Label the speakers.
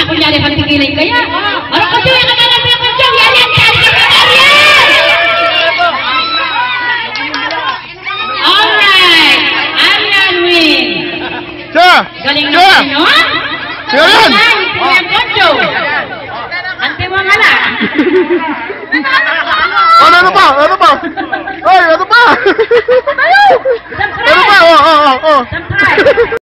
Speaker 1: kunyari pagtigilin kaya. Ano ko yung katalan mo yung kunyari? Yan, kaya ka Ariel! Alright! Ariel win! Galing na po nyo, ha?
Speaker 2: Siya yan!
Speaker 1: Kuya Poncho! Ante mo nga lang!
Speaker 2: Ano pa? Ano pa? Ay, ano pa? Ano pa? Oh.
Speaker 1: Subscribe!